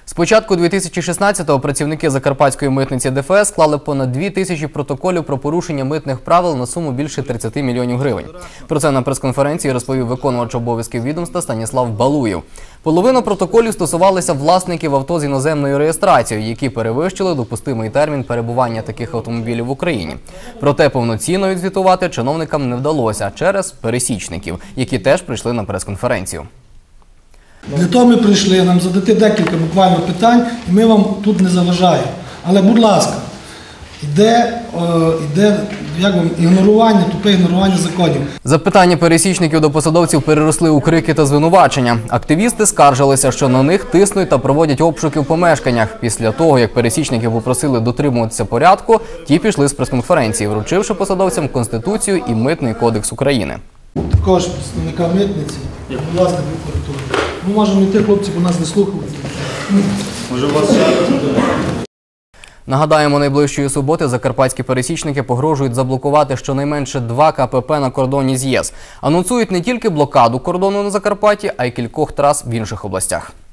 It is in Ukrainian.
З початку 2016-го працівники Закарпатської митниці ДФС склали понад 2000 протоколів про порушення митних правил на суму більше 30 мільйонів гривень. Про це на прес-конференції розповів виконувач обов'язків відомства Станіслав Балуєв. Половина протоколів стосувалися власників авто з іноземною реєстрацією, які перевищили допустимий термін перебування таких автомобілів в Україні. Проте повноцінно відзвітувати чиновникам не вдалося через пересічників, які теж прийшли на прес-конференцію. Для того ми прийшли, нам задати декілька буквально питань, і ми вам тут не заважаємо. Але, будь ласка, йде ігнорування, тупе ігнорування законів. Запитання пересічників до посадовців переросли у крики та звинувачення. Активісти скаржилися, що на них тиснуть та проводять обшуки в помешканнях. Після того, як пересічники попросили дотримуватися порядку, ті пішли з прес-конференції, вручивши посадовцям Конституцію і Митний кодекс України. Також представника митниці. Будь ласка, прокуратура. Ми можемо йти, хлопці, бо нас не слухають. Може, у вас Нагадаємо, найближчої суботи закарпатські пересічники погрожують заблокувати щонайменше 2 КПП на кордоні з ЄС. Анонсують не тільки блокаду кордону на Закарпатті, а й кількох трас в інших областях.